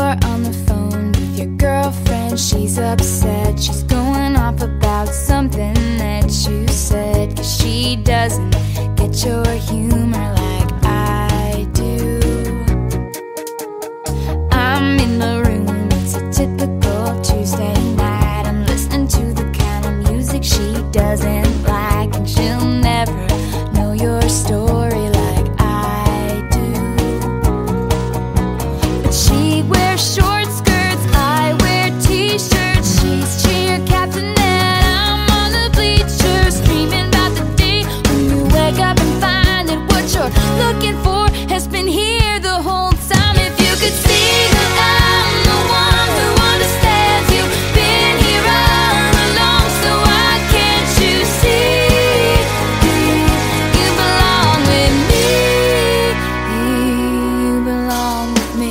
You're on the phone with your girlfriend. She's upset. She's going off about something that you said, 'cause she doesn't get your humor like I do. I'm in the room, it's a typical Tuesday night. I'm listening to the kind of music she doesn't like, and she'll never know your story like I do. But she wears short skirts, I wear t-shirts. She's cheer captain and I'm on the bleachers, dreaming about the day when you wake up and find that what you're looking for has been here the whole time. If you could see that I'm the one who understands, you've been here all along, so why can't you see you belong with me? You belong with me.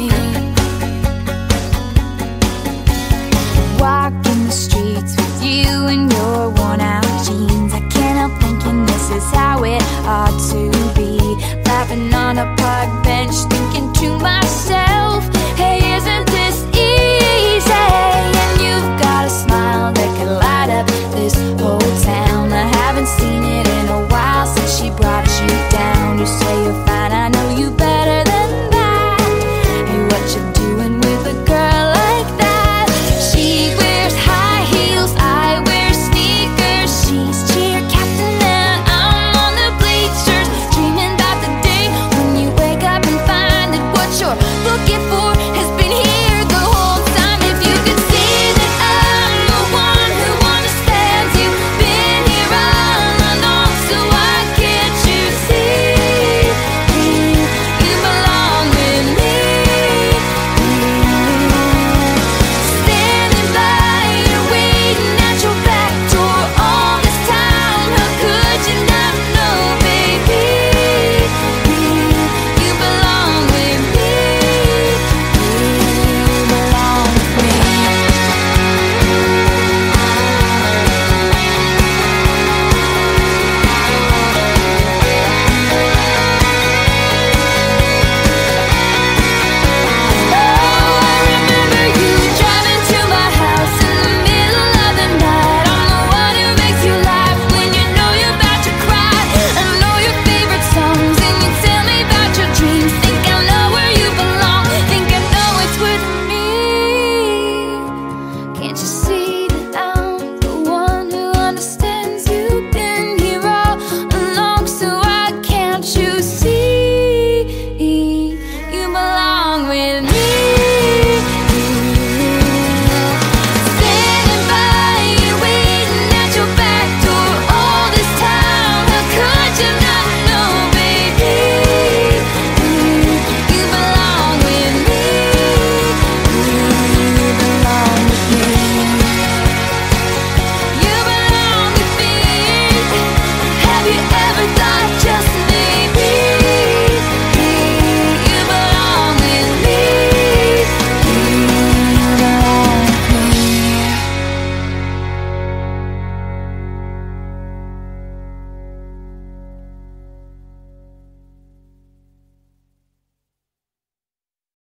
Walking the streets with you in your worn out jeans, I can't help thinking this is how it ought to be. Laughing on a park bench,